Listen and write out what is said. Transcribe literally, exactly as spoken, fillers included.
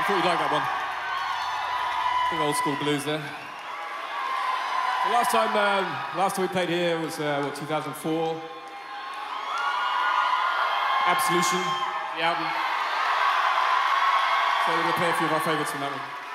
Thought you'd like that one. Big old school blues there. The last time, um, last time we played here was uh, what, two thousand four. Absolution, the album. So we're gonna play a few of our favourites from that one.